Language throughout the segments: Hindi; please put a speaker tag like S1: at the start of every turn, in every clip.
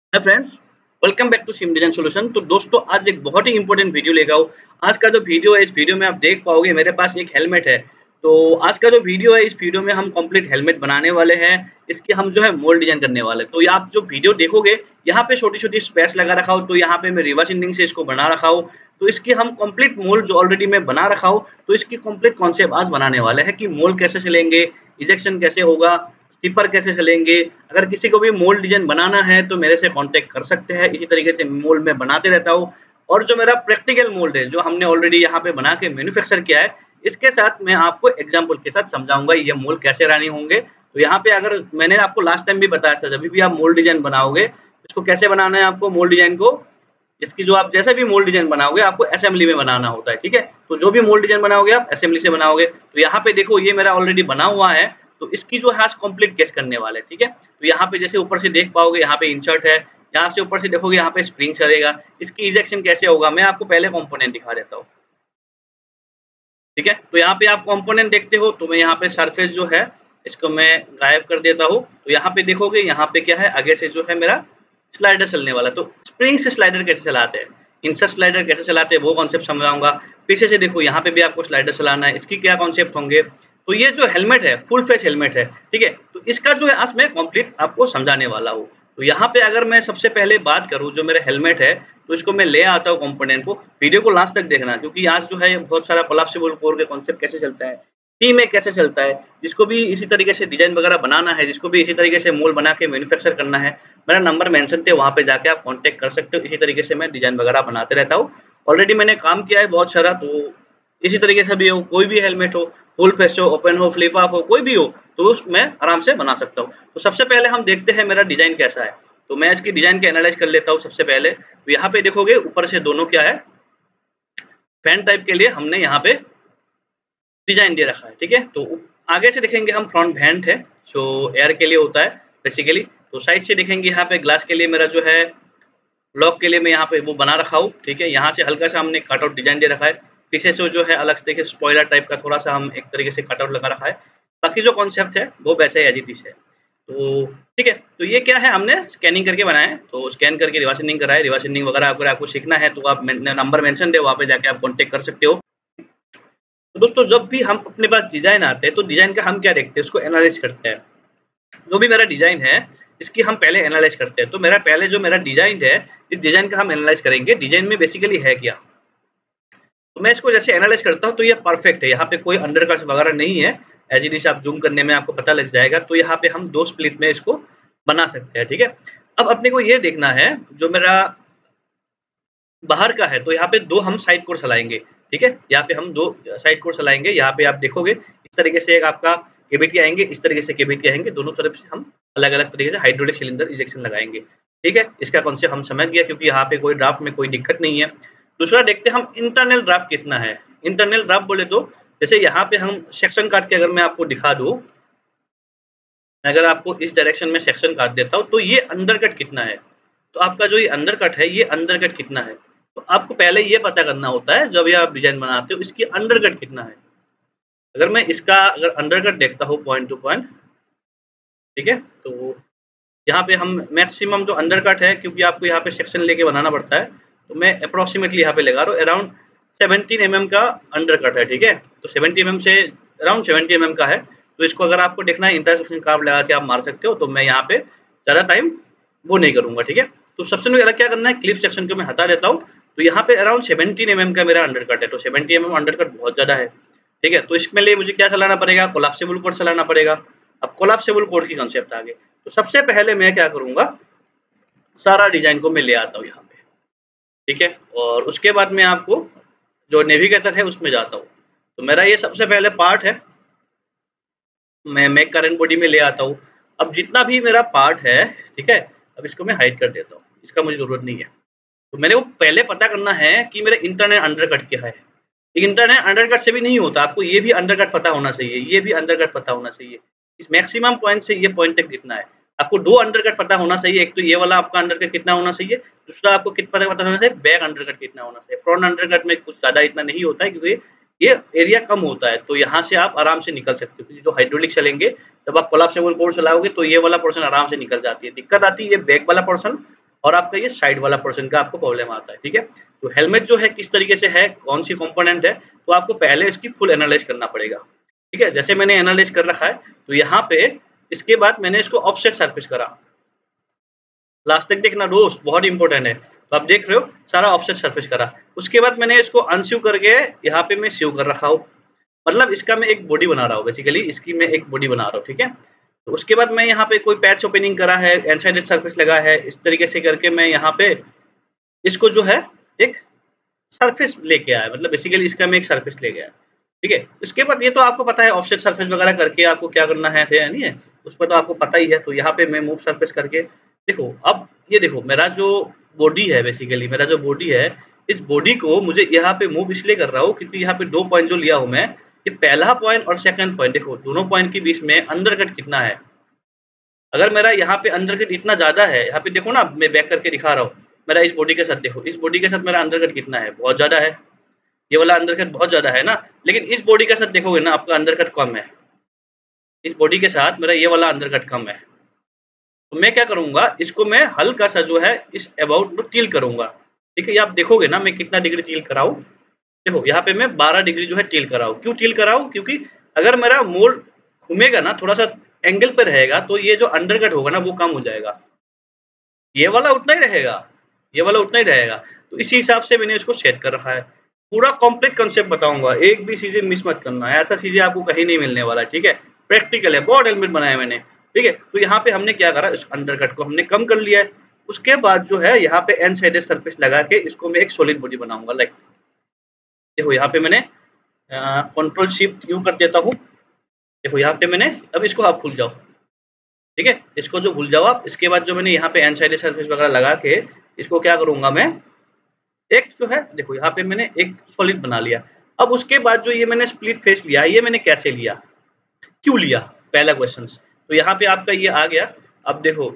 S1: Hi friends, welcome back to sim design solution. तो दोस्तों आज एक बहुत ही इंपॉर्टेंट वीडियो लेकर आओ। आज का जो वीडियो है, इस वीडियो में आप देख पाओगे मेरे पास एक हेलमेट है। तो आज का जो वीडियो है, इस वीडियो में हम कंप्लीट हेलमेट बनाने वाले हैं। इसकी हम जो है मोल्ड डिजाइन करने वाले हैं। तो ये आप जो वीडियो देखोगे, यहाँ पे छोटी-छोटी स्पेस लगा रखा हो, तो यहाँ पे मैं रिवर्स इंडिंग से इसको बना रखा हूँ। तो इसकी हम कंप्लीट मोल्ड जो ऑलरेडी मैं बना रखा हूँ, तो इसकी कंप्लीट कॉन्सेप्ट आज बनाने वाले हैं कि मोल्ड कैसे चलेंगे, इजेक्शन कैसे होगा, स्टिपर कैसे चलेंगे। अगर किसी को भी मोल्ड डिजाइन बनाना है तो मेरे से कांटेक्ट कर सकते हैं। इसी तरीके से मोल्ड मैं बनाते रहता हूँ। और जो मेरा प्रैक्टिकल मोल्ड है, जो हमने ऑलरेडी यहाँ पे बना के मैन्युफैक्चर किया है, इसके साथ मैं आपको एग्जांपल के साथ समझाऊंगा ये मोल्ड कैसे रनिंग होंगे। तो यहाँ पे अगर मैंने आपको लास्ट टाइम भी बताया था, जब भी आप मोल्ड डिजाइन बनाओगे, इसको कैसे बनाना है आपको मोल्ड डिजाइन को, इसकी जो आप जैसे भी मोल्ड डिजाइन बनाओगे आपको असेंबली में बनाना होता है। ठीक है, तो जो भी मोल्ड डिजाइन बनाओगे आप असेंबली से बनाओगे। तो यहाँ पे देखो ये मेरा ऑलरेडी बना हुआ है। तो इसकी जो है आज कंप्लीट केस करने वाले हैं। ठीक है, तो यहाँ पे जैसे ऊपर से देख पाओगे, यहाँ पे इंसर्ट है, यहाँ से ऊपर से देखोगे यहाँ पे स्प्रिंग चलेगा। इसकी इजेक्शन कैसे होगा मैं आपको पहले कंपोनेंट दिखा देता हूँ। ठीक है, तो यहाँ पे आप कंपोनेंट देखते हो, तो मैं यहाँ पे सरफेस जो है इसको मैं गायब कर देता हूँ। तो यहाँ पे देखोगे, यहाँ पे क्या है, आगे से जो है मेरा स्लाइडर चलने वाला। तो स्प्रिंग से स्लाइडर कैसे चलाते हैं, इंसर्ट स्लाइडर कैसे चलाते हैं, वो कॉन्सेप्ट समझाऊंगा। पीछे से देखो, यहाँ पे भी आपको स्लाइडर चलाना है, इसकी क्या कॉन्सेप्ट होंगे। तो ये जो हेलमेट है फुल फेस हेलमेट है। ठीक है, तो इसका जो है आज मैं कंप्लीट आपको समझाने वाला हूँ। तो यहाँ पे अगर मैं सबसे पहले बात करूँ, जो मेरा हेलमेट है, तो इसको मैं ले आता हूँ कंपोनेंट को। वीडियो को लास्ट तक देखना, क्योंकि आज जो है बहुत सारा कोलैप्सिबल कोर के कॉन्सेप्ट कैसे चलता है, टी में कैसे चलता है, जिसको भी इसी तरीके से डिजाइन वगैरह बनाना है, जिसको भी इसी तरीके से मोल्ड बना के मैन्युफैक्चर करना है, मेरा नंबर मेंशन थे, वहाँ पे जाके आप कांटेक्ट कर सकते हो। इसी तरीके से मैं डिजाइन वगैरह बनाते रहता हूँ। ऑलरेडी मैंने काम किया है बहुत सारा। तो इसी तरीके से भी हो, कोई भी हेलमेट हो, फुल फेस हो, ओपन हो, फ्लिप ऑफ हो, कोई भी हो, तो मैं आराम से बना सकता हूँ। तो सबसे पहले हम देखते हैं मेरा डिजाइन कैसा है। तो मैं इसकी डिजाइन के एनालाइज कर लेता हूँ सबसे पहले। तो यहाँ पे देखोगे ऊपर से दोनों क्या है, फैन टाइप के लिए हमने यहाँ पे डिजाइन दे रखा है। ठीक है, तो आगे से देखेंगे हम फ्रंट वेंट है, जो एयर के लिए होता है बेसिकली। तो साइड से देखेंगे यहाँ पे ग्लास के लिए मेरा जो है ब्लॉक के लिए मैं यहाँ पे वो बना रखा हूँ। ठीक है, यहाँ से हल्का सा हमने कटआउट डिजाइन दे रखा है। पीछे से जो है अलग से देखिए स्पॉइलर टाइप का थोड़ा सा हम एक तरीके से कटआउट लगा रखा है। बाकी जो कॉन्सेप्ट है वो वैसे ही एज इट इज है। तो ठीक है, तो ये क्या है, हमने स्कैनिंग करके बनाया है। तो स्कैन करके रिवर्स इंडिंग करा है। रिवर्स इंडिंग वगैरह अगर आपको सीखना है तो आप नंबर मेंशन दे, वहाँ पे जाके आप कॉन्टेक्ट कर सकते हो। तो दोस्तों जब भी हम अपने पास डिजाइन आते हैं, तो डिजाइन का हम क्या देखते हैं, उसको एनालाइज करते हैं। जो भी मेरा डिजाइन है, इसकी हम पहले एनालाइज करते हैं। तो मेरा पहले जो मेरा डिजाइन है, इस डिजाइन का हम एनालाइज करेंगे, डिजाइन में बेसिकली है क्या। तो मैं इसको जैसे एनालाइज करता हूँ, तो ये परफेक्ट है, यहाँ पे कोई अंडरकट वगैरह नहीं है। एज इट इज आप जूम करने में आपको पता लग जाएगा। तो यहाँ पे हम दो स्प्लिट में इसको बना सकते हैं। ठीक है, अब अपने को ये देखना है, जो मेरा बाहर का है, तो यहाँ पे दो हम साइड कोर चलाएंगे। ठीक है, यहाँ पे हम दो साइड कोर चलाएंगे। यहाँ पे आप देखोगे इस तरीके से एक आपका केवीटी आएंगे, इस तरीके से केवीटी आएंगे, दोनों तरफ से हम अलग अलग तरीके से हाइड्रोलिक सिलेंडर इंजेक्शन लगाएंगे। ठीक है, इसका कॉन्सेप्ट हम समझ गया, क्योंकि यहाँ पे कोई ड्राफ्ट में कोई दिक्कत नहीं है। दूसरा देखते हैं हम इंटरनल ड्राफ्ट कितना है। इंटरनल ड्राफ्ट बोले तो जैसे यहाँ पे हम सेक्शन काट के अगर मैं आपको दिखा दूँ, अगर आपको इस डायरेक्शन में सेक्शन काट देता हूँ, तो ये अंडर कट कितना है। तो आपका जो ये अंडर कट है, ये अंडर कट कितना है, तो आपको पहले ये पता करना होता है जब ये आप डिजाइन बनाते हो, इसकी अंडर कट कितना है। अगर मैं इसका अगर अंडर कट देखता हूँ पॉइंट टू पॉइंट, ठीक है, तो यहाँ पे हम मैक्सिमम जो अंडर कट है, क्योंकि आपको यहाँ पे सेक्शन लेके बनाना पड़ता है, तो मैं अप्रोक्सीमेटली यहाँ पे लगा रहा हूँ अराउंड 17 mm का अंडर कट है। ठीक है, तो 70 mm से अराउंड 70 mm का है। तो इसको अगर आपको देखना है, इंटरसेक्शन कार्व लगा के आप मार सकते हो। तो मैं यहाँ पे ज़्यादा टाइम वो नहीं करूँगा। ठीक है, तो सबसे पहले क्या करना है, क्लिप सेक्शन को मैं हटा देता हूँ। तो यहाँ पे अराउंड 17 mm का मेरा अंडर कट है। तो 70 mm अंडर कट बहुत ज़्यादा है। ठीक है, तो इसमें लिए मुझे क्या चलाना पड़ेगा, कोलैप्सिबल कोड चलाना पड़ेगा। अब कोलैप्सिबल कोड की कॉन्सेप्ट आ गई। तो सबसे पहले मैं क्या करूँगा, सारा डिजाइन को मैं ले आता हूँ यहाँ पे। ठीक है, और उसके बाद मैं आपको जो नेविगेटर है उसमें जाता हूँ। तो मेरा ये सबसे पहले पार्ट है, मैं मेक करंट बॉडी में ले आता हूँ। अब जितना भी मेरा पार्ट है, ठीक है, अब इसको मैं हाइड कर देता हूँ, इसका मुझे जरूरत नहीं है। तो मैंने वो पहले पता करना है कि मेरा इंटरनल अंडरकट क्या है। इंटरनल अंडरकट से भी नहीं होता, आपको ये भी अंडरकट पता होना चाहिए, ये भी अंडरकट पता होना चाहिए। इस मैक्सिमम पॉइंट से ये पॉइंट तक कितना है, आपको दो अंडरकट पता होना चाहिए। एक तो ये वाला आपका अंडरकट कितना होना चाहिए, दूसरा आपको कितना पता होना चाहिए बैक अंडरकट कितना होना चाहिए। फ्रंट अंडरकट में कुछ ज़्यादा इतना नहीं होता है, क्योंकि ये एरिया कम होता है। तो यहाँ से आप आराम से निकल सकते हो, क्योंकि जो हाइड्रोलिक चलेंगे, जब आप कोलैप्सिबल कोड चलाओगे तो ये वाला पोर्शन आराम से निकल जाती है। दिक्कत आती है ये बैक वाला पोर्शन, और आपका ये साइड वाला पोर्शन का आपको प्रॉब्लम आता है, ठीक है। तो हेलमेट जो है किस तरीके से है, कौन सी कंपोनेंट है, तो आपको पहले इसकी फुल एनालाइज करना पड़ेगा, ठीक है। जैसे मैंने एनालाइज कर रखा है, तो यहाँ पे इसके बाद मैंने इसको ऑफसेट सरफेस करा। लास्ट तक देखना दोस्त, बहुत इंपॉर्टेंट है। तो आप देख रहे हो सारा ऑफसेट सरफेस करा। उसके बाद मैंने इसको अनस्यू करके यहाँ पे मैं स्यू कर रखा हूँ, मतलब इसका मैं एक बॉडी बना रहा हूँ, बेसिकली इसकी मैं एक बॉडी बना रहा हूँ, ठीक है। तो उसके बाद मैं यहाँ पे कोई पैच ओपनिंग करा है, एनसाइडेड सरफेस लगा है, इस तरीके से करके मैं यहाँ पे इसको जो है एक सरफेस लेके आया, मतलब बेसिकली इसका मैं एक सरफेस ले गया, ठीक है। इसके बाद ये तो आपको पता है ऑफसेट सरफेस वगैरह करके आपको क्या करना है, नहीं है, उसमें तो आपको पता ही है। तो यहाँ पे मैं मूव सरफेस करके देखो, अब ये देखो मेरा जो बॉडी है, बेसिकली मेरा जो बॉडी है, इस बॉडी को मुझे यहाँ पे मूव इसलिए कर रहा हूँ क्योंकि यहाँ पे 2 पॉइंट जो लिया हूँ मैं, ये पहला पॉइंट और सेकंड पॉइंट, देखो दोनों पॉइंट के बीच में अंडर कट कितना है। अगर मेरा यहाँ पे अंडर कट इतना ज्यादा है, यहाँ पे देखो ना, मैं बैक करके दिखा रहा हूँ, मेरा इस बॉडी के साथ देखो, इस बॉडी के साथ मेरा अंडर कट कितना है, बहुत ज्यादा है। ये वाला अंडर कट बहुत ज्यादा है ना, लेकिन इस बॉडी के साथ देखोगे ना आपका अंडर कट कम है, इस बॉडी के साथ मेरा ये वाला अंडर कट कम है। तो मैं क्या करूंगा, इसको मैं हल्का सा जो है इस अबाउट में टील करूंगा, ठीक है। ये आप देखोगे ना मैं कितना डिग्री टील कराऊं, देखो यहाँ पे मैं 12 डिग्री जो है टील कराऊं। क्यों टील कराऊं, क्योंकि अगर मेरा मोल्ड घूमेगा ना, थोड़ा सा एंगल पे रहेगा, तो ये जो अंडर कट होगा ना वो कम हो जाएगा, ये वाला उतना ही रहेगा, ये वाला उतना ही रहेगा। तो इसी हिसाब से मैंने इसको सेट कर रखा है। पूरा कॉम्प्लीट कंसेप्ट बताऊंगा, एक भी चीजें मिस मत करना है, ऐसा चीजें आपको कहीं नहीं मिलने वाला, ठीक है। प्रैक्टिकल है, बहुत हेलमेट बनाया मैंने, ठीक है। तो यहाँ पे हमने क्या करा, इस अंडर कट को हमने कम कर लिया है। उसके बाद जो है यहाँ पे एंड साइडेड सरफेस लगा के इसको मैं एक सॉलिड बॉडी बनाऊंगा। लाइक देखो यहाँ पे मैंने कंट्रोल शिफ्ट यू कर देता हूँ, देखो यहाँ पे मैंने, अब इसको आप भूल जाओ, ठीक है, इसको जो भूल जाओ आप। इसके बाद जो मैंने यहाँ पे एंड साइडेड सरफेस वगैरह लगा के इसको क्या करूंगा मैं, एक जो है देखो यहाँ पे मैंने एक सॉलिड बना लिया। अब उसके बाद जो ये मैंने स्प्लिट फेस लिया, ये मैंने कैसे लिया, क्यों लिया, पहला क्वेश्चन। तो यहाँ पे आपका ये आ गया। अब देखो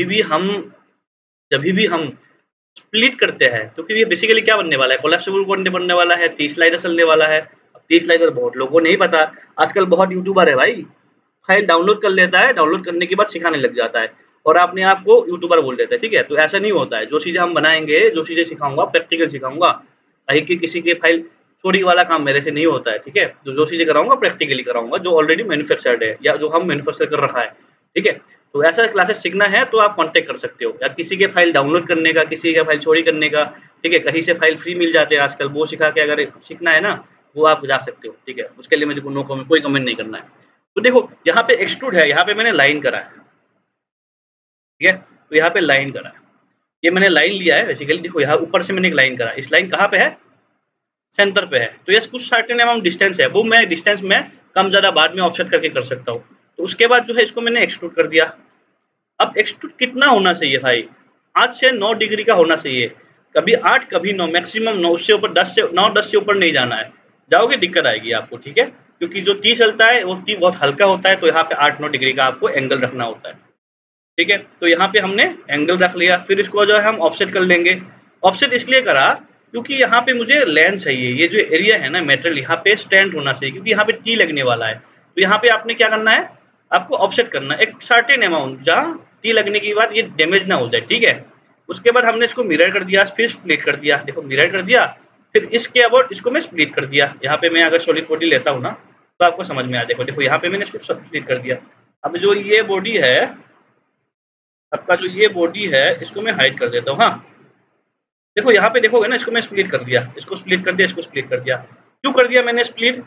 S1: जब भी हम स्प्लिट करते हैं, तो ये बेसिकली क्या बनने वाला है, कोलैप्सिबल बनने वाला है, 30 स्लाइडर चलने वाला है। अब 30 स्लाइडर बहुत लोगों को नहीं पता, आजकल बहुत यूट्यूबर है भाई, फाइल डाउनलोड कर लेता है, डाउनलोड करने के बाद सिखाने लग जाता है और अपने आप को यूट्यूबर बोल देता है, ठीक है। तो ऐसा नहीं होता है, जो चीजें हम बनाएंगे, जो चीजें सिखाऊंगा प्रैक्टिकल सिखाऊंगा, कहीं की किसी के फाइल चोरी वाला काम मेरे से नहीं होता है, ठीक है। तो जो चीजें कराऊंगा प्रैक्टिकली कराऊंगा, जो ऑलरेडी मैन्युफैक्चर्ड है या जो हम मैन्युफैक्चर कर रखा है, ठीक है। तो ऐसा क्लासेस सीखना है तो आप कांटेक्ट कर सकते हो, या किसी के फाइल डाउनलोड करने का, किसी का फाइल चोरी करने का, ठीक है, कहीं से फाइल फ्री मिल जाते हैं आजकल, वो सिखा के अगर सीखना है ना, वो आप जा सकते हो, ठीक है। उसके लिए मुझे कोई कमेंट नहीं करना है। तो देखो यहाँ पे एक्सट्रूड है, यहाँ पे मैंने लाइन करा है, ठीक है। तो यहाँ पे लाइन करा है, ये मैंने लाइन लिया है बेसिकली, देखो यहाँ ऊपर से मैंने एक लाइन करा, इस लाइन कहाँ पे है, सेंटर पे है। तो ये कुछ सर्टेन अमाउंट डिस्टेंस है, वो मैं डिस्टेंस में कम ज़्यादा बाद में ऑफसेट करके कर सकता हूँ। तो उसके बाद जो है इसको मैंने एक्सट्रूड कर दिया। अब एक्सट्रूड कितना होना चाहिए भाई, 8 से 9 डिग्री का होना चाहिए, कभी 8 कभी 9, मैक्सिमम 9, उससे ऊपर 10 से 9-10 से ऊपर नहीं जाना है, जाओगे दिक्कत आएगी आपको, ठीक है। क्योंकि जो 30 चलता है वो 30 बहुत हल्का होता है, तो यहाँ पे 8-9 डिग्री का आपको एंगल रखना होता है, ठीक है। तो यहाँ पे हमने एंगल रख लिया, फिर इसको जो है हम ऑफसेट कर लेंगे। ऑफसेट इसलिए करा क्योंकि यहाँ पे मुझे लेंथ चाहिए, ये जो एरिया है ना मेटेरियल, यहाँ पे स्टैंड होना चाहिए, क्योंकि यहाँ पे टी लगने वाला है। तो यहाँ पे आपने क्या करना है, आपको ऑफसेट करना है एक सर्टेन अमाउंट, जहाँ टी लगने के बाद ये डैमेज ना हो जाए, ठीक है। उसके बाद हमने इसको मिरर कर दिया, फिर स्प्लिट कर दिया, देखो मिरर कर दिया, फिर इसके अबाउट इसको मैं स्प्लिट कर दिया। यहाँ पे मैं अगर सॉलिड बॉडी लेता हूँ ना, तो आपको समझ में आ, देखो यहाँ पे मैंने इसको स्प्लिट कर दिया। अब जो ये बॉडी है, आपका जो ये बॉडी है, इसको मैं हाइड कर देता हूँ। हाँ देखो यहाँ पे देखोगे ना, इसको मैं स्प्लिट कर दिया, इसको स्प्लिट कर दिया, इसको स्प्लिट कर दिया। क्यों कर दिया मैंने स्प्लिट,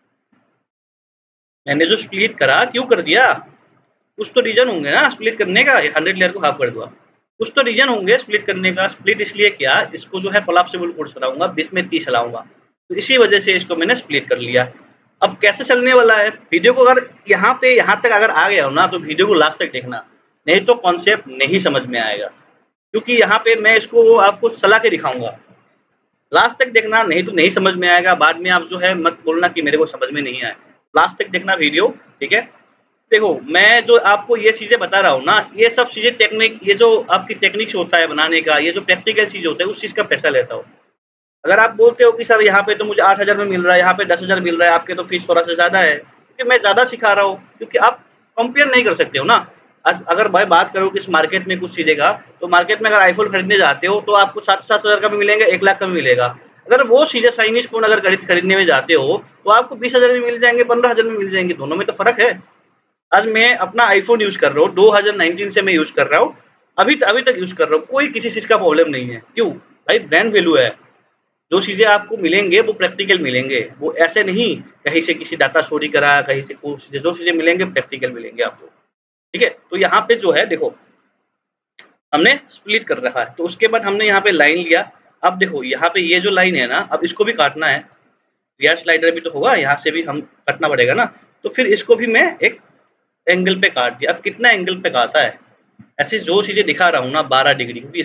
S1: मैंने जो स्प्लिट करा क्यों कर दिया, कुछ तो रीजन होंगे ना स्प्लिट करने का। 100 लेयर को हाफ कर दूंगा, कुछ तो रीजन होंगे स्प्लिट करने का। स्प्लिट इसलिए किया, इसको जो है कोलैप्सिबल कोड चलाऊंगा, बीच में 30 चलाऊंगा, तो इसी वजह से इसको मैंने स्प्लिट कर लिया। अब कैसे चलने वाला है, वीडियो को अगर यहाँ तक अगर आ गया हो ना, तो वीडियो को लास्ट तक देखना, नहीं तो कॉन्सेप्ट नहीं समझ में आएगा, क्योंकि यहाँ पे मैं इसको आपको चला के दिखाऊंगा। लास्ट तक देखना, नहीं तो नहीं समझ में आएगा, बाद में आप जो है मत बोलना कि मेरे को समझ में नहीं आया। लास्ट तक देखना वीडियो, ठीक है। देखो मैं जो आपको ये चीजें बता रहा हूँ ना, ये सब चीजें टेक्निक, ये जो आपकी टेक्निक्स होता है बनाने का, ये जो प्रैक्टिकल चीज होता है, उस चीज का पैसा लेता हूँ। अगर आप बोलते हो कि सर यहाँ पे तो मुझे 8,000 में मिल रहा है, यहाँ पे 10,000 मिल रहा है, आपके तो फीस थोड़ा सा ज्यादा है, क्योंकि मैं ज्यादा सिखा रहा हूँ, क्योंकि आप कंपेयर नहीं कर सकते हो ना। आज अगर भाई बात करो कि इस मार्केट में कुछ चीज़ें का, तो मार्केट में अगर आईफ़ोन खरीदने जाते हो तो आपको 7,000 का भी मिलेंगे, 1 लाख का भी मिलेगा। अगर वो चीज़ें चाइनीज़ फ़ोन अगर खरीदने में जाते हो, तो आपको 20,000 में मिल जाएँगे, 15,000 में मिल जाएँगे, दोनों में तो फ़र्क है। आज मैं अपना आईफ़ोन यूज़ कर रहा हूँ, 2019 से मैं यूज़ कर रहा हूँ, अभी तक यूज़ कर रहा हूँ, कोई किसी चीज़ का प्रॉब्लम नहीं है। क्यों? भाई ब्रांड वैल्यू है। जो चीज़ें आपको मिलेंगे वो प्रैक्टिकल मिलेंगे, वो ऐसे नहीं कहीं से किसी डाटा चोरी करा, कहीं से कुछ जो चीज़ें मिलेंगे प्रैक्टिकल मिलेंगे आपको, ठीक है? तो यहाँ पे जो है देखो, हमने स्प्लिट कर रखा है, तो उसके बाद हमने यहाँ पे लाइन लिया। अब देखो यहाँ पे ये जो लाइन है ना, अब इसको भी काटना है, रियर स्लाइडर भी तो होगा, यहाँ से भी हम काटना पड़ेगा ना, तो फिर इसको भी मैं एक एंगल पे काट दिया। अब कितना एंगल पे काटा है? ऐसी जो चीज़ें दिखा रहा हूँ ना 12 डिग्री, क्योंकि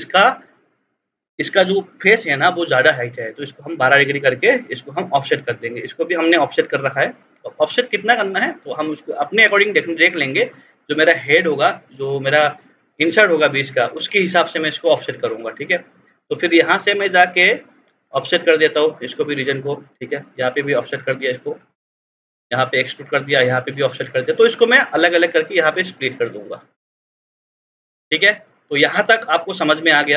S1: इसका जो फेस है ना वो ज़्यादा हाइट है, तो इसको हम 12 डिग्री करके इसको हम ऑफसेट कर देंगे। इसको भी हमने ऑफसेट कर रखा है। तो ऑफसेट कितना करना है तो हम उसको अपने अकॉर्डिंग देख लेंगे। जो मेरा हेड होगा, जो मेरा इंसर्ट होगा बीच का, उसके हिसाब से मैं इसको ऑफसेट करूँगा, ठीक है? तो फिर यहाँ से मैं जाके ऑफसेट कर देता हूँ इसको भी, रीजन को, ठीक है? यहाँ पे भी ऑफसेट कर दिया इसको, यहाँ पे एक्सट्रूड कर दिया, यहाँ पे भी ऑफसेट कर दिया। तो इसको मैं अलग-अलग करके यहाँ पे स्प्लिट कर दूँगा, ठीक है? तो यहाँ तक आपको समझ में आ गया।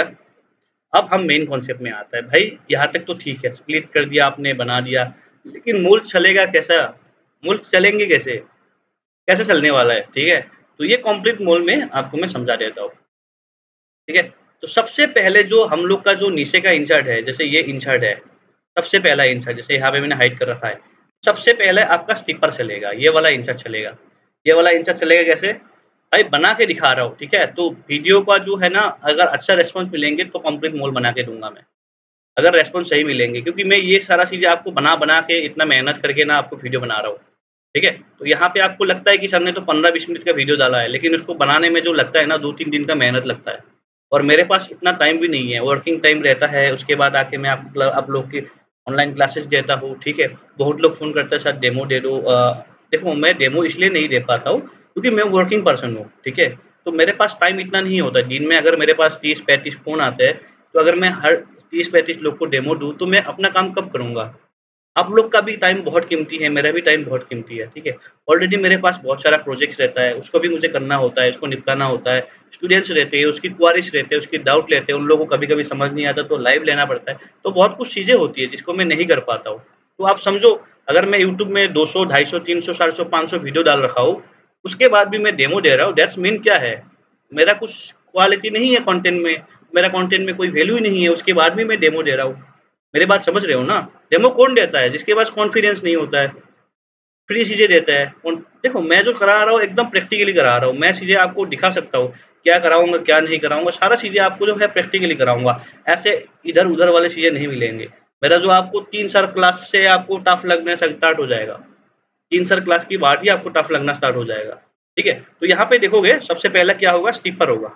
S1: अब हम मेन कॉन्सेप्ट में आता है। भाई यहाँ तक तो ठीक है, स्प्लिट कर दिया आपने, बना दिया, लेकिन मूल चलेगा कैसा? मूल चलेंगे कैसे? कैसे चलने वाला है, ठीक है? तो ये कंप्लीट मूल में आपको मैं समझा देता हूँ, ठीक है? तो सबसे पहले जो हम लोग का जो नीचे का इंसर्ट है, जैसे ये इंसर्ट है, सबसे पहला इंसर्ट, जैसे यहाँ पे मैंने हाइड कर रखा है, सबसे पहले आपका स्टिपर चलेगा, ये वाला इंसर्ट चलेगा। ये वाला इंसर्ट चलेगा कैसे? भाई बना के दिखा रहा हूँ, ठीक है? तो वीडियो का जो है ना, अगर अच्छा रिस्पॉन्स मिलेंगे तो कंप्लीट मोल बना के दूँगा मैं। अगर रिस्पॉन्स सही मिलेंगे, क्योंकि मैं ये सारा चीज़ें आपको बना-बना के इतना मेहनत करके ना आपको वीडियो बना रहा हूँ, ठीक है? तो यहाँ पे आपको लगता है कि सर ने तो 15-20 मिनट का वीडियो डाला है, लेकिन उसको बनाने में जो लगता है ना 2-3 दिन का मेहनत लगता है। और मेरे पास इतना टाइम भी नहीं है, वर्किंग टाइम रहता है, उसके बाद आके मैं आप लोग की ऑनलाइन क्लासेस देता हूँ, ठीक है? बहुत लोग फ़ोन करते हैं सर डेमो दे दो। देखो मैं डेमो इसलिए नहीं दे पाता हूँ, क्योंकि मैं वर्किंग पर्सन हूँ, ठीक है? तो मेरे पास टाइम इतना नहीं होता। दिन में अगर मेरे पास 30-35 फ़ोन आते हैं, तो अगर मैं हर 30-35 लोग को डेमो दूँ, तो मैं अपना काम कब करूँगा? आप लोग का भी टाइम बहुत कीमती है, मेरा भी टाइम बहुत कीमती है, ठीक है? ऑलरेडी मेरे पास बहुत सारा प्रोजेक्ट्स रहता है, उसको भी मुझे करना होता है, उसको निपटाना होता है। स्टूडेंट्स रहते हैं, उसकी क्वेरीज़ रहते हैं, उसकी डाउट लेते हैं, उन लोगों को कभी-कभी समझ नहीं आता तो लाइव लेना पड़ता है। तो बहुत कुछ चीज़ें होती है जिसको मैं नहीं कर पाता हूँ। तो आप समझो, अगर मैं यूट्यूब में 200, 250, 300, 400, 500 वीडियो डाल रखा हूँ, उसके बाद भी मैं डेमो दे रहा हूँ, दैट्स मीन क्या है? मेरा कुछ क्वालिटी नहीं है कंटेंट में, मेरा कंटेंट में कोई वैल्यू ही नहीं है, उसके बाद भी मैं डेमो दे रहा हूँ। मेरी बात समझ रहे हो ना? डेमो कौन देता है? जिसके पास कॉन्फिडेंस नहीं होता है, फ्री चीज़ें देता है। कौन देखो मैं जो करा रहा हूँ एकदम प्रैक्टिकली करा रहा हूँ, मैं चीज़ें आपको दिखा सकता हूँ, क्या कराऊँगा, क्या नहीं कराऊँगा, सारा चीज़ें आपको जो है प्रैक्टिकली कराऊँगा। ऐसे इधर-उधर वाली चीज़ें नहीं मिलेंगे। मेरा जो आपको 3 साल क्लास से आपको टफ लगने से स्टार्ट हो जाएगा। 3 साल क्लास के बाद ही आपको टफ लगना स्टार्ट हो जाएगा, ठीक है? तो यहाँ पे देखोगे सबसे पहला क्या होगा, स्टिपर होगा।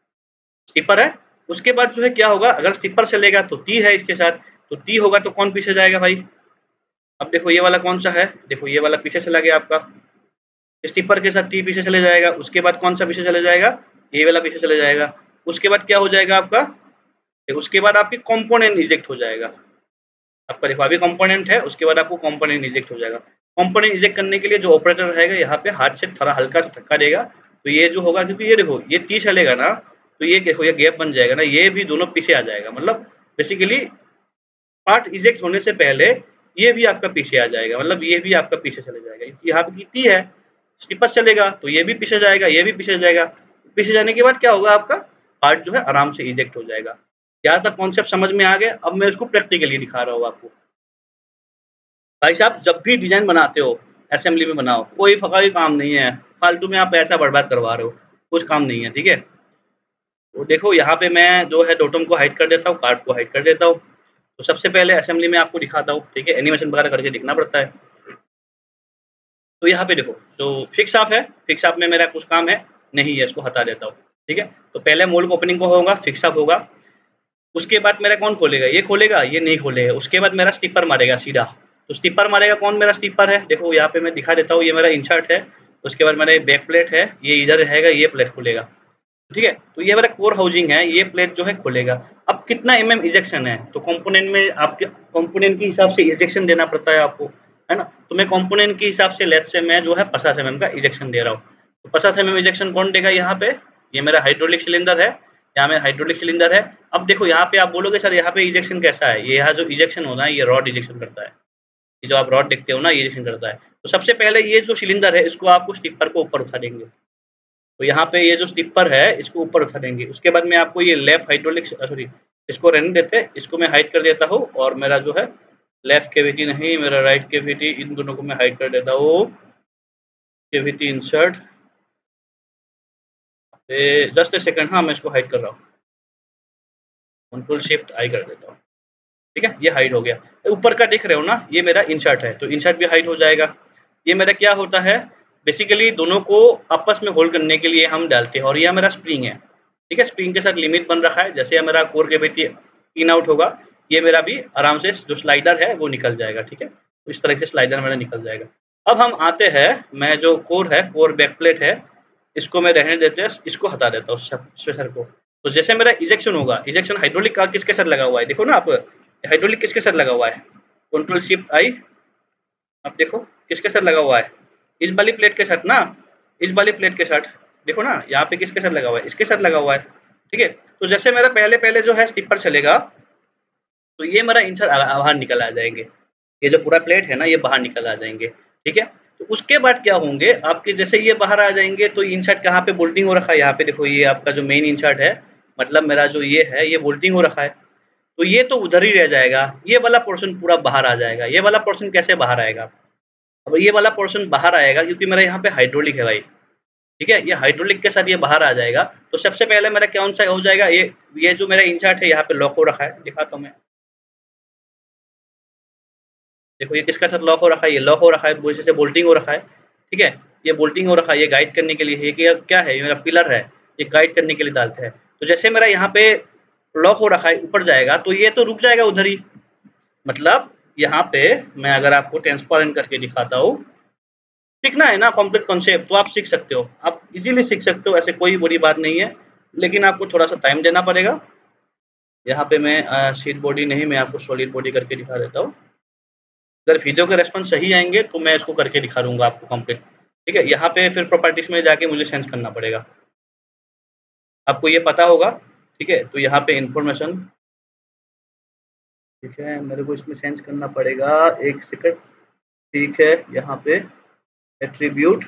S1: स्टिपर है, उसके बाद जो है क्या होगा, अगर स्टिपर चलेगा तो टी है इसके साथ, तो टी होगा तो कौन पीछे जाएगा भाई? अब देखो ये वाला कौन-सा है? देखो ये वाला पीछे चला गया आपका। स्टिपर के साथ टी पीछे चले जाएगा, उसके बाद कौन-सा पीछे चले जाएगा? ये वाला पीछे चले जाएगा। उसके बाद क्या हो जाएगा आपका? देखो उसके बाद आपकी कंपोनेंट इजेक्ट हो जाएगा। आपका देखो अभी कंपोनेंट है, उसके बाद आपको कंपोनेंट इजेक्ट हो जाएगा। कंपोनेंट इजेक्ट करने के लिए जो ऑपरेटर रहेगा यहाँ पे हाथ से थोड़ा हल्का सा धक्का देगा, तो ये जो होगा, क्योंकि ये देखो ये टी चलेगा ना, तो ये देखो ये गैप बन जाएगा ना, ये भी दोनों पीछे आ जाएगा। मतलब बेसिकली पार्ट इजेक्ट होने से पहले ये भी आपका पीछे आ जाएगा, मतलब ये भी आपका पीछे चले जाएगा। यहाँ पे टी है, स्टिपर चलेगा तो ये भी पीछे जाएगा, ये भी पीछे जाएगा। पीछे जाने के बाद क्या होगा, आपका पार्ट जो है आराम से इजेक्ट हो जाएगा। यहाँ तक कॉन्सेप्ट समझ में आ गया? अब मैं इसको प्रैक्टिकली दिखा रहा हूँ आपको। भाई साहब जब भी डिज़ाइन बनाते हो, असेंबली में बनाओ, कोई कोई काम नहीं है, फालतू में आप पैसा बर्बाद करवा रहे हो, कुछ काम नहीं है, ठीक है? तो देखो यहाँ पे मैं जो है डॉटम को हाइड कर देता हूँ, कार्ड को हाइड कर देता हूँ। तो सबसे पहले असेंबली में आपको दिखाता हूँ, ठीक है? एनिमेशन वगैरह करके दिखना पड़ता है। तो यहाँ पे देखो, जो फिक्स अप है, फिक्स अप में मेरा कुछ काम है, नहीं है, इसको हटा देता हूँ, ठीक है? तो पहले मोल्ड ओपनिंग को होगा, फिक्स अप होगा, उसके बाद मेरा कौन खोलेगा? ये खोलेगा, ये नहीं खोलेगा। उसके बाद मेरा स्टिपर मारेगा सीधा। तो स्टिपर मारेगा कौन? मेरा स्टिपर है। देखो यहाँ पे मैं दिखा देता हूँ, ये मेरा इंसर्ट है। उसके बाद मेरा बैक प्लेट है, ये इधर रहेगा, ये प्लेट खुलेगा, ठीक है? तो ये मेरा कोर हाउसिंग है, ये प्लेट जो है खुलेगा। अब कितना इजेक्शन है, तो कंपोनेंट में आपके कंपोनेंट के हिसाब से इजेक्शन देना पड़ता है आपको, है ना? तो मैं कंपोनेंट के हिसाब से लेट से मैं जो है 50 का इजेक्शन दे रहा हूँ। तो 50 mm इजेक्शन कौन देगा यहाँ पे? ये मेरा हाइड्रोलिक सिलेंडर है, यहाँ मेरा हाइड्रोलिक सिलेंडर है। अब देखो यहाँ पे आप बोलोगे सर यहाँ पे इजेक्शन कैसा है? ये यहाँ जो इजेक्शन होना है ये रॉड इजेक्शन करता है। ये जो आप रॉड देखते हो ना ये इजेक्शन करता है। तो सबसे पहले ये जो सिलेंडर है इसको आपको स्टिपर को ऊपर उठा देंगे। तो यहाँ पे ये जो स्टिपर है इसको ऊपर उठा देंगे। उसके बाद में आपको ये लेफ्ट हाइड्रोलिक सॉरी इसको रहने देते, इसको मैं हाइड कर देता हूँ और मेरा जो है लेफ्ट कैविटी नहीं मेरा राइट कैविटी, इन दोनों को मैं हाइड कर देता हूँ। Cavity insert, just a second, हाँ मैं इसको हाइड कर रहा हूँ, कंट्रोल शिफ्ट आई कर देता हूँ। ठीक है, ये हाइड हो गया। ऊपर का देख रहे हो ना, ये मेरा इंसर्ट है, तो इंसर्ट भी हाइड हो जाएगा। ये मेरा क्या होता है, बेसिकली दोनों को आपस में होल्ड करने के लिए हम डालते हैं। और यह मेरा स्प्रिंग है, ठीक है, स्प्रिंग के साथ लिमिट बन रखा है। जैसे मेरा कोर कैविटी इन आउट होगा, ये मेरा भी आराम से जो स्लाइडर है वो निकल जाएगा। ठीक है, तो इस तरह से स्लाइडर मेरा निकल जाएगा। अब हम आते हैं, मैं जो कोर है, कोर बैक प्लेट है, इसको मैं रहने देते हैं, इसको हटा देता हूँ स्पेसर को। तो जैसे मेरा इजेक्शन होगा, इजेक्शन हाइड्रोलिक का किसके साथ लगा हुआ है, देखो ना आप, हाइड्रोलिक किसके साथ लगा हुआ है, कंट्रोल शिफ्ट आई, आप देखो किसके साथ लगा हुआ है, इस वाली प्लेट के साथ ना, इस वाली प्लेट के साथ। देखो ना यहाँ पे किसके साथ लगा हुआ है, इसके साथ लगा हुआ है। ठीक है, तो जैसे मेरा पहले पहले जो है स्टिपर चलेगा, तो ये मेरा इंसर्ट बाहर निकल आ जाएंगे, ये जो पूरा प्लेट है ना ये बाहर निकल आ जाएंगे। ठीक है, तो उसके बाद क्या होंगे आपके, जैसे ये बाहर आ जाएंगे तो इंसर्ट कहाँ पे बोल्टिंग हो रखा है, यहाँ पे देखो, ये आपका जो मेन इंसर्ट है, मतलब मेरा जो ये है ये बोल्टिंग हो रखा है, तो ये तो उधर ही रह जाएगा, ये वाला पोर्शन पूरा बाहर आ जाएगा। ये वाला पोर्शन कैसे बाहर आएगा, अब ये वाला पोर्शन बाहर आएगा क्योंकि मेरा यहाँ पे हाइड्रोलिक है भाई। ठीक है, ये हाइड्रोलिक के साथ ये बाहर आ जाएगा। तो सबसे पहले मेरा कौन सा हो जाएगा, ये जो मेरा इंसर्ट है यहाँ पे लॉक हो रखा है, दिखाता हूँ मैं, देखो ये किसका साथ लॉक हो रखा है, ये लॉक हो रखा है, वैसे से बोल्टिंग हो रखा है। ठीक है, ये बोल्टिंग हो रखा है, ये गाइड करने के लिए है, ये क्या है, ये मेरा पिलर है, ये गाइड करने के लिए डालते हैं। तो जैसे मेरा यहाँ पे लॉक हो रखा है, ऊपर जाएगा तो ये तो रुक जाएगा उधर ही। मतलब यहाँ पे मैं अगर आपको ट्रांसपेरेंट करके दिखाता हूँ, सीखना है ना कॉम्प्लेक्स कॉन्सेप्ट तो आप सीख सकते हो, आप इजीली सीख सकते हो, ऐसे कोई बड़ी बात नहीं है, लेकिन आपको थोड़ा सा टाइम देना पड़ेगा। यहाँ पे मैं शीट बॉडी नहीं, मैं आपको सॉलिड बॉडी करके दिखा देता हूँ। अगर वीडियो के रेस्पॉन्स सही आएंगे तो मैं इसको करके दिखा दूंगा आपको कंप्लीट। ठीक है, यहाँ पे फिर प्रॉपर्टीज में जाके मुझे सेंस करना पड़ेगा, आपको ये पता होगा। ठीक है, तो यहाँ पे इंफॉर्मेशन, ठीक है, मेरे को इसमें सेंस करना पड़ेगा, एक सेकंड। ठीक है, यहाँ पे एट्रीब्यूट,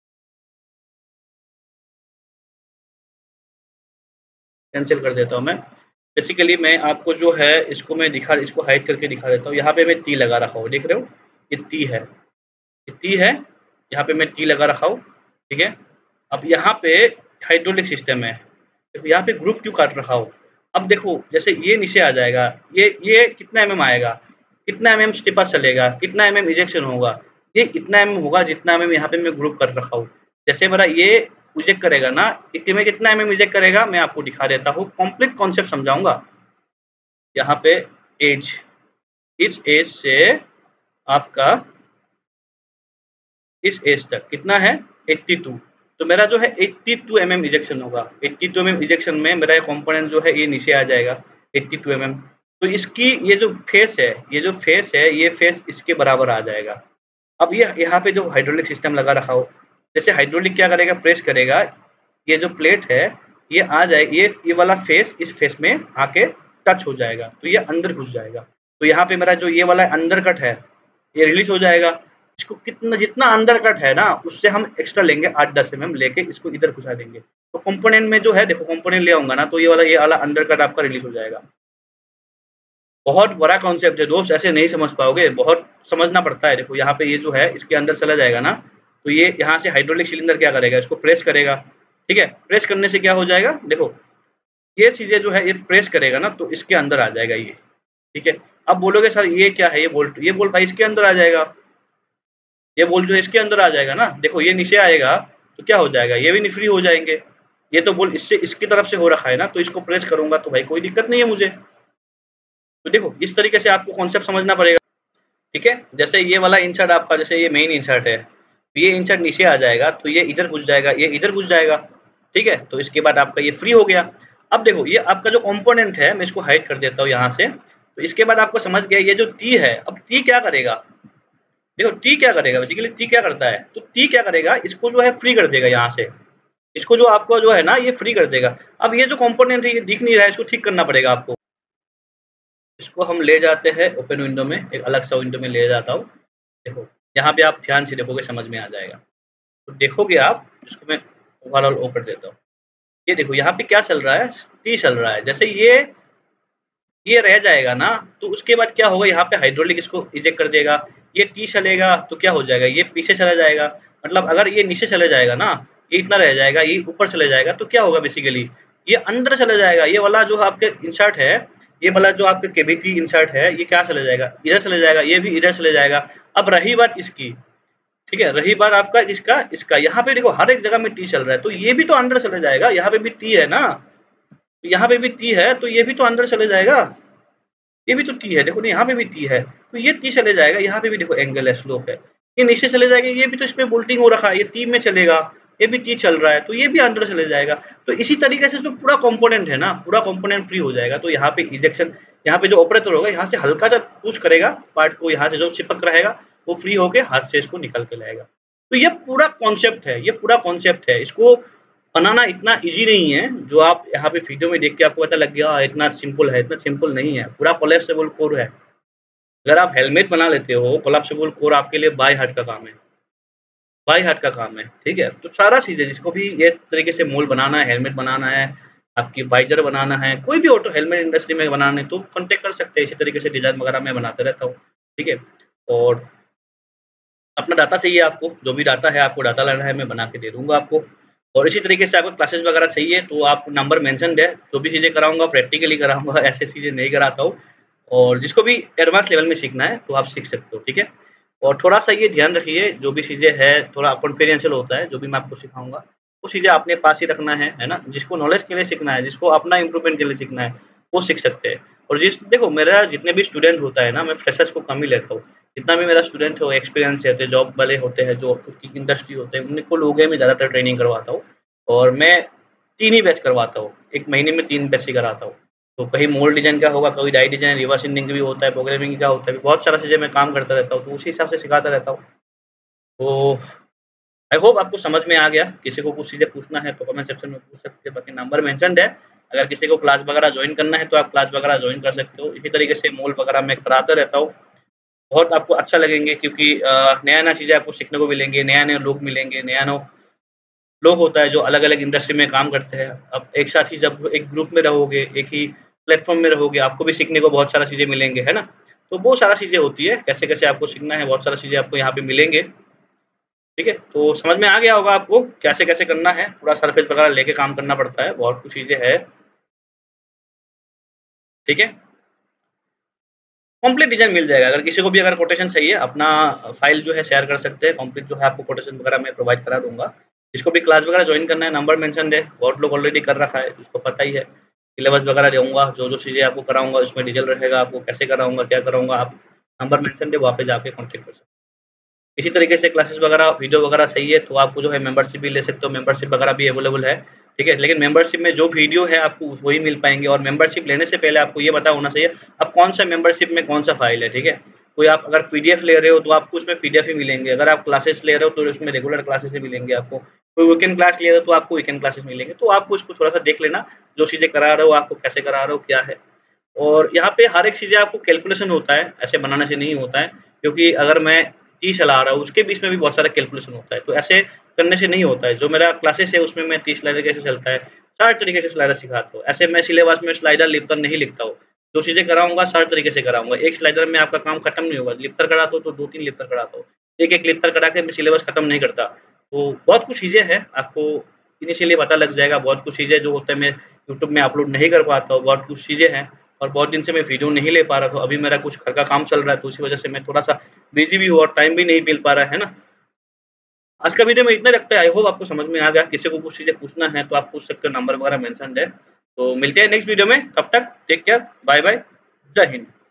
S1: कैंसिल कर देता हूँ मैं। बेसिकली मैं आपको जो है इसको मैं इसको हाइड करके दिखा देता हूँ। यहाँ पे मैं टी लगा रखा हूँ, देख रहे हो, ये टी है, ये टी है, यहाँ पे मैं टी लगा रखा हूँ। ठीक है, अब यहाँ पे हाइड्रोलिक सिस्टम है, देखो यहाँ पे ग्रुप क्यों काट रखा हूँ। अब देखो जैसे ये नीचे आ जाएगा, ये कितना एमएम आएगा, कितना एमएम स्टिपर चलेगा, कितना एमएम इजेक्शन होगा, ये इतना एमएम होगा जितना एमएम यहाँ पे मैं ग्रुप कर रखा हूँ। जैसे मेरा ये इजेक्ट करेगा ना, इसमें कितना एमएम इजेक्ट करेगा मैं आपको दिखा देता हूँ, कंप्लीट कॉन्सेप्ट समझाऊंगा। यहाँ पे एज, इस एज से आपका इस एज तक कितना है 82, तो मेरा जो है 82 mm इजेक्शन होगा। 82 mm इजेक्शन में मेरा कंपोनेंट जो है ये नीचे आ जाएगा 82 mm। तो इसकी ये जो फेस है, ये जो फेस है, ये फेस इसके बराबर आ जाएगा। अब ये यहाँ पे जो हाइड्रोलिक सिस्टम लगा रखा हो, जैसे हाइड्रोलिक क्या करेगा, प्रेस करेगा, ये जो प्लेट है ये आ जाए, ये वाला फेस इस फेस में आके टच हो जाएगा, तो ये अंदर घुस जाएगा। तो यहाँ पे मेरा जो ये वाला अंदर कट है ये रिलीज हो जाएगा। इसको कितना, जितना अंदर कट है ना उससे हम एक्स्ट्रा लेंगे 8-10 mm लेके इसको इधर घुसा देंगे। तो कंपोनेंट में जो है देखो, कंपोनेंट ले आऊंगा ना तो ये वाला अंदर कट आपका रिलीज हो जाएगा। बहुत बड़ा कॉन्सेप्ट है दोस्त, ऐसे नहीं समझ पाओगे, बहुत समझना पड़ता है। देखो यहाँ पे ये जो है इसके अंदर चला जाएगा ना, तो ये यहाँ से हाइड्रोलिक सिलेंडर क्या करेगा, इसको प्रेस करेगा। ठीक है, प्रेस करने से क्या हो जाएगा, देखो ये चीजें जो है ये प्रेस करेगा ना तो इसके अंदर आ जाएगा ये। ठीक है, अब बोलोगे सर ये क्या है, ये बोल्ट भाई इसके अंदर आ जाएगा, ये बोल्ट जो इसके अंदर आ जाएगा ना, देखो ये नीचे आएगा तो क्या हो जाएगा, ये भी फ्री हो जाएंगे। ये तो बोल्ट इससे इसकी तरफ से हो रखा है ना, तो इसको प्रेस करूंगा तो भाई कोई दिक्कत नहीं है मुझे। तो देखो इस तरीके से आपको कॉन्सेप्ट समझना पड़ेगा। ठीक है, जैसे ये वाला इंसर्ट आपका, जैसे ये मेन इंसर्ट है, तो ये इंसर्ट नीचे आ जाएगा तो ये इधर घुस जाएगा, ये इधर घुस जाएगा। ठीक है, तो इसके बाद आपका ये फ्री हो गया। अब देखो ये आपका जो कंपोनेंट है, मैं इसको हाइड कर देता हूँ यहाँ से। तो इसके बाद आपको समझ गया, ये जो टी है, अब टी क्या करेगा, देखो टी क्या करेगा, बेसिकली टी क्या करता है, तो टी क्या करेगा, इसको जो है फ्री कर देगा यहाँ से, इसको जो आपको जो है ना ये फ्री कर देगा। अब ये जो कंपोनेंट है ये दिख नहीं रहा है, इसको ठीक करना पड़ेगा आपको। इसको हम ले जाते हैं ओपन विंडो में, एक अलग सा विंडो में ले जाता हूँ। देखो यहाँ पे आप ध्यान से देखोगे समझ में आ जाएगा। तो देखोगे आप, इसको मैं ओवरऑल ओ कर देता हूँ। ये देखो यहाँ पे क्या चल रहा है, टी चल रहा है। जैसे ये रह जाएगा ना, तो उसके बाद क्या होगा, यहाँ पे हाइड्रोलिक इसको इजेक्ट कर देगा। ये टी चलेगा तो क्या हो जाएगा, ये पीछे चला जाएगा। मतलब अगर ये नीचे चले जाएगा ना, ये इतना रह जाएगा, ये ऊपर चले जाएगा, तो क्या होगा बेसिकली, ये अंदर चला जाएगा। ये वाला जो आपके इंसर्ट है, ये वाला जो आपके केवीटी इंसर्ट है, ये क्या चला जाएगा, इधर चले जाएगा, ये भी इधर चले जाएगा। अब रही बात इसकी, ठीक है, रही बात आपका इसका यहाँ पे देखो हर एक जगह में टी चल रहा है, तो ये भी तो अंदर चले जाएगा। यहाँ पे भी टी है ना, तो यहाँ पे भी टी है, तो ये भी तो अंदर चले जाएगा। ये भी तो टी है, देखो नहीं यहाँ पे भी टी है, तो ये टी चले जाएगा। यहाँ पे भी देखो एंगल है, स्लोप है, ये नीचे चले जाएगा। ये भी तो इसमें बोल्टिंग हो रखा है, ये टी में चलेगा, ये भी टी चल रहा है, तो ये भी अंदर चले जाएगा। तो इसी तरीके से जो पूरा कंपोनेंट है ना, पूरा कंपोनेंट फ्री हो जाएगा। तो यहाँ पे इजेक्शन, यहाँ पे जो ऑपरेटर होगा यहाँ से हल्का सा पुश करेगा पार्ट को, यहाँ से जो चिपक रहेगा वो फ्री होके हाथ से इसको निकल के लाएगा। तो ये पूरा कॉन्सेप्ट है, ये पूरा कॉन्सेप्ट है। इसको बनाना इतना इजी नहीं है जो आप यहाँ पे वीडियो में देख के आपको पता लग गया इतना सिंपल है, इतना सिंपल नहीं है। पूरा कोलैप्सिबल कोर है। अगर आप हेलमेट बना लेते हो, कोलैप्सिबल कोर आपके लिए बाय हार्ट का काम है, बाय हार्ट का काम है, ठीक है। तो सारा चीज़ें जिसको भी ये तरीके से मोल्ड बनाना है, हेलमेट बनाना है, आपकी वाइजर बनाना है, कोई भी ऑटो हेलमेट इंडस्ट्री में बनाना है तो कॉन्टेक्ट कर सकते हैं। इसी तरीके से डिज़ाइन वगैरह मैं बनाते रहता हूँ, ठीक है। और अपना डाटा चाहिए आपको, जो भी डाटा है आपको डाटा लाना है, मैं बना के दे दूँगा आपको। और इसी तरीके से आपको क्लासेस वगैरह चाहिए तो आप नंबर मेंशन्ड है, जो भी चीज़ें कराऊँगा प्रैक्टिकली कराऊँगा, ऐसी चीज़ें नहीं कराता हूँ। और जिसको भी एडवांस लेवल में सीखना है तो आप सीख सकते हो, ठीक है। और थोड़ा-सा ये ध्यान रखिए, जो भी चीज़ें हैं थोड़ा कॉन्फिडेंशियल होता है, जो भी मैं आपको सिखाऊँगा, वो चीज़ें अपने पास ही रखना है ना? जिसको नॉलेज के लिए सीखना है, जिसको अपना इम्प्रूवमेंट के लिए सीखना है, वो सीख सकते हैं। और देखो मेरा जितने भी स्टूडेंट होता है ना, मैं फ्रेशर्स को कम ही लेता हूँ। जितना भी मेरा स्टूडेंट हो, एक्सपीरियंस है, जॉब वाले होते हैं, जो इंडस्ट्री होते हैं, उनको लोगों में ज़्यादातर ट्रेनिंग करवाता हूँ। और मैं 3 ही बैच करवाता हूँ, 1 महीने में 3 बैच ही कराता हूँ। तो कहीं मोल्ड डिज़ाइन का होगा, कभी डाई डिज़ाइन, रिवर्स इंडिंग भी होता है, प्रोग्रामिंग का होता है, बहुत सारा चीज़ें मैं काम करता रहता हूँ, तो उसी हिसाब से सिखाता रहता हूँ। तो आई होप आपको समझ में आ गया। किसी को कुछ चीज़ें पूछना है तो कमेंट सेक्शन में पूछ सकते हैं, बाकी नंबर मेंशन्ड है। अगर किसी को क्लास वगैरह जॉइन करना है तो आप क्लास वगैरह जॉइन कर सकते हो। इसी तरीके से मोल्ड वगैरह मैं कराता रहता हूँ। बहुत आपको अच्छा लगेंगे क्योंकि नया-नया चीज़ें आपको सीखने को मिलेंगे, नया-नया लोग मिलेंगे, नया-नया लोग होता है जो अलग-अलग इंडस्ट्री में काम करते हैं। अब एक साथ ही जब एक ग्रुप में रहोगे, एक ही प्लेटफ़ॉर्म में रहोगे, आपको भी सीखने को बहुत सारा चीज़ें मिलेंगे, है ना? तो बहुत सारा चीज़ें होती है, कैसे-कैसे आपको सीखना है, बहुत सारा चीज़ें आपको यहाँ पे मिलेंगे, ठीक है? तो समझ में आ गया होगा आपको कैसे-कैसे करना है, पूरा सरफेस वगैरह लेके काम करना पड़ता है, बहुत कुछ चीज़ें हैं, ठीक है? कंप्लीट डिज़ाइन मिल जाएगा। अगर किसी को भी अगर कोटेशन चाहिए, अपना फ़ाइल जो है शेयर कर सकते हैं, कंप्लीट जो है आपको कोटेशन वगैरह मैं प्रोवाइड करा दूँगा। जिसको भी क्लास वगैरह जॉइन करना है, नंबर मेंशन्ड है, बहुत लोग ऑलरेडी कर रखा है, जिसको पता ही है। सिलेबस वगैरह दूँगा, जो-जो चीज़ें आपको कराऊँगा उसमें डिटेल रहेगा, आपको कैसे कराऊँगा, क्या कराऊँगा, आप नंबर मेंशन्ड है, वहाँ पे जाके कॉन्टैक्ट कर सकते हैं। इसी तरीके से क्लासेस वगैरह, वीडियो वगैरह चाहिए तो आपको जो है मेंबरशिप भी ले सकते हो, मेंबरशिप वगैरह भी अवेलेबल है, ठीक है? लेकिन मेंबरशिप में जो वीडियो है आपको वही मिल पाएँगे और मेंबरशिप लेने से पहले आपको ये पता होना चाहिए अब कौन-सा मेंबरशिप में कौन-सा फ़ाइल है, ठीक है? कोई आप अगर पीडीएफ ले रहे हो तो आपको उसमें पीडीएफ ही मिलेंगे, अगर आप क्लासेस ले रहे हो तो उसमें रेगुलर क्लासेस ही मिलेंगे आपको। कोई वीकेंड क्लास ले रहे हो तो आपको वीकेंड क्लासेस मिलेंगे, तो आपको इसको थोड़ा-सा देख लेना, जो चीज़ें करा रहे हो, आपको कैसे करा रहे हो, क्या है। और यहाँ पे हर एक चीज़ें आपको कैलकुलेशन होता है, ऐसे बनाने से नहीं होता है, क्योंकि अगर मैं 30 चला रहा हूँ, उसके बीच में भी बहुत सारा कैलकुलेशन होता है, तो ऐसे करने से नहीं होता है। जो मेरा क्लासेस है उसमें मैं 30 स्लाइडर कैसे चलता है, सारे तरीके से स्लाइडर सिखाता हूँ। ऐसे मैं सिलेबस में स्लाइडर लिपटर नहीं लिखता हूँ, जो चीज़ें कराऊँगा सारे तरीके से कराऊँगा। एक स्लाइडर में आपका काम खत्म नहीं होगा, लिपटर कराता हूँ तो 2-3 लिपटर कराता हूँ। एक-एक लिपटर करा के मैं सिलेबस खत्म नहीं करता। तो बहुत कुछ चीज़ें हैं, आपको इनिशियली पता लग जाएगा, बहुत कुछ चीज़ें जो होता है मैं यूट्यूब में अपलोड नहीं कर पाता हूँ, बहुत कुछ चीज़ें हैं। और बहुत दिन से मैं वीडियो नहीं ले पा रहा था, अभी मेरा कुछ घर का काम चल रहा है तो उसी वजह से मैं थोड़ा-सा बिज़ी भी हूँ और टाइम भी नहीं मिल पा रहा है ना? आज का वीडियो में इतना ही रखते हैं, आई होप आपको समझ में आ गया। किसी को कुछ चीज़ें पूछना है तो आप पूछ सकते हो, नंबर वगैरह मेंशन्ड है। तो मिलते हैं नेक्स्ट वीडियो में, तब तक टेक केयर, बाय-बाय, जय हिंद।